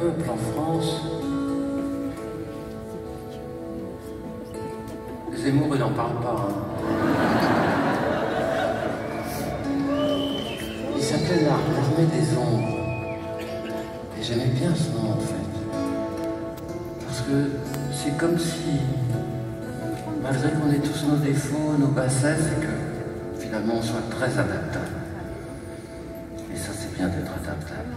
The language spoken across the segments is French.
peuple en France. Zemmour, il n'en parle pas. Il s'appelait l'armée des ombres. Et j'aimais bien ce nom en fait. Parce que c'est comme si, malgré qu'on ait tous nos défauts, nos bassesses, et que finalement on soit très adaptable. Et ça c'est bien d'être adaptable.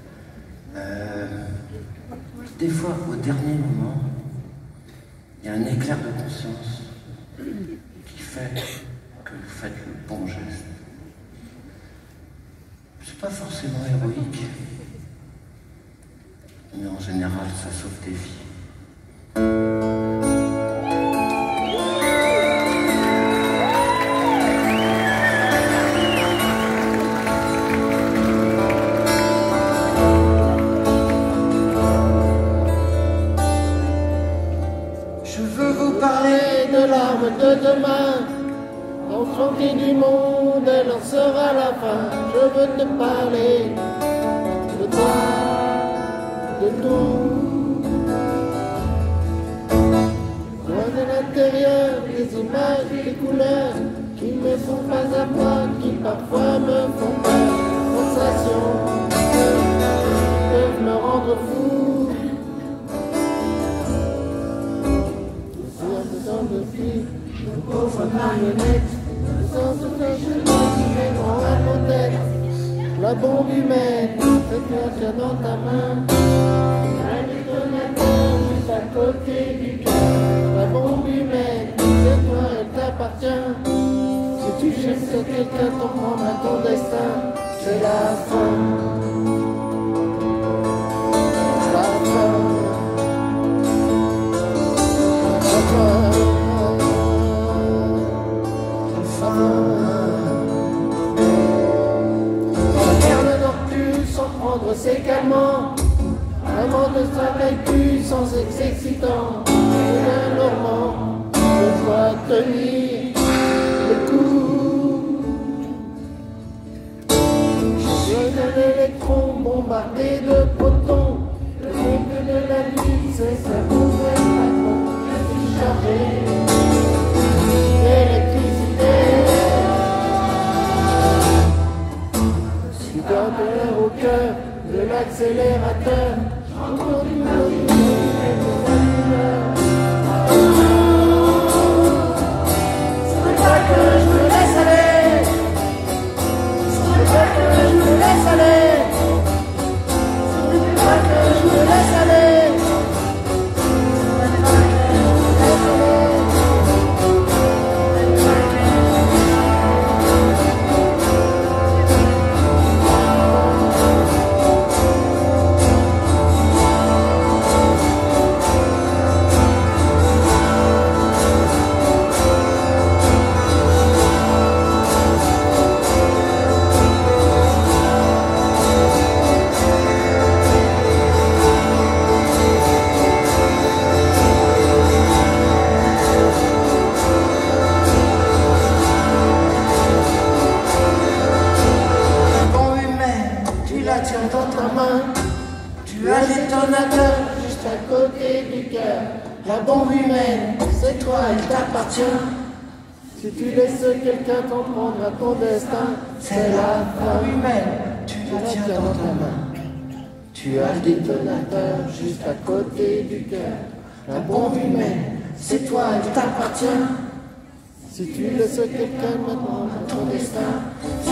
Des fois, au dernier moment, il y a un éclair de conscience qui fait que vous faites le bon geste. C'est pas forcément héroïque, mais en général, ça sauve des vies. Je veux vous parler de l'arme de demain. Enfronter du monde, elle en sera la fin. Je veux te parler de toi, de tout. Moi de l'intérieur, des images, des couleurs qui me font pas à moi, qui parfois me font peur. Sensations qui peuvent me rendre fou. Une pauvre marionnette, sans aucun chemin qui viendront à nos têtes. La bombe humaine, c'est toi qui as dans ta main. Un détonateur juste à côté du cœur. La bombe humaine, c'est toi, elle t'appartient. Si tu cherches que quelqu'un t'en prendra ton destin, c'est la fin. La fin. La fin. C'est calmant, l'amant ne travaille plus sans excitant. C'est un normand, je dois tenir le coup. Je suis un électron bombardé de protons. Le rythme de la nuit, c'est sa nouvelle patron. Je suis chargé d'électricité. Si dans de l'air au cœur de l'accélérateur, encore une autre ce n'est pas que je me laisse aller, ce n'est pas que je me laisse aller, ce n'est pas que je me laisse aller, ce n'est pas que je me laisse aller. Dans ta main, tu as le détonateur juste à côté du cœur. La bombe humaine, c'est toi, elle t'appartient. Si tu laisses quelqu'un t'en prendre à ton destin, c'est la fin humaine, tu la tiens dans ta main. Tu as le détonateur juste à côté du cœur. La bombe humaine, c'est toi, elle t'appartient. Si tu laisses quelqu'un maintenant à ton destin,